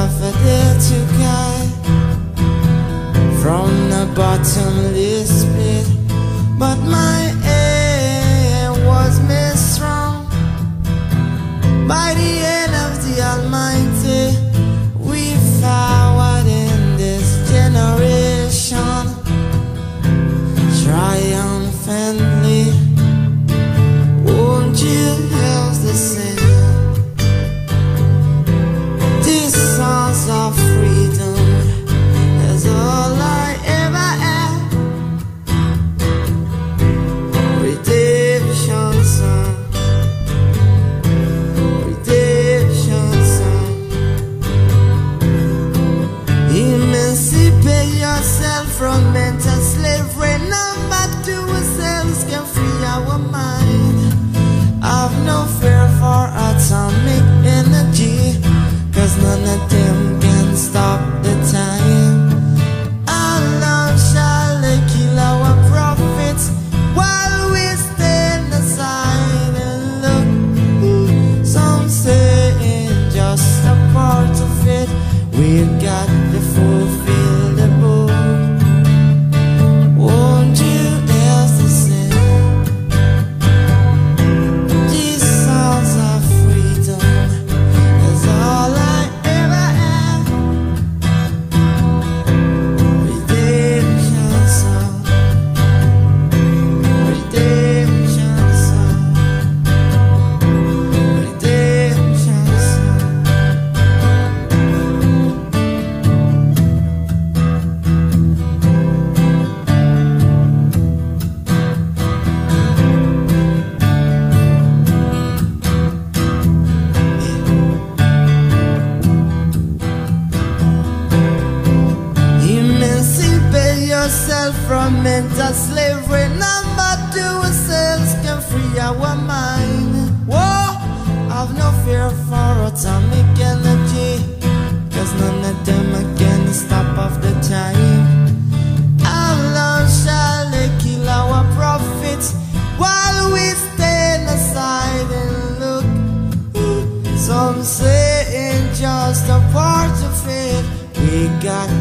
daffodil to guide from the bottomless pit, but my aim was made strong by the hand of the Almighty. We forward in this generation triumphantly. Won't you help the sing these songs of freedom? That's all I ever had. Redemption song, redemption song. Emancipate yourself from mental slavery. None but ourselves can free our mind. I've no fear for atomic energy, 'cause none of them can stop the time. Our love shall kill our prophets while we stand aside and look. Some say it's just a part of it. We've got to fulfill the book. Won't you else to sing these songs of freedom? That's all I ever had. Redemption song, redemption song, redemption song. Emancipate yourself from mental slavery. None but ourselves can free our mind. Whoa, I've no fear for atomic energy, 'cause none of them can stop off the time. Our love shall kill our prophets while we stand aside and look. Some say it's just a part of it. We got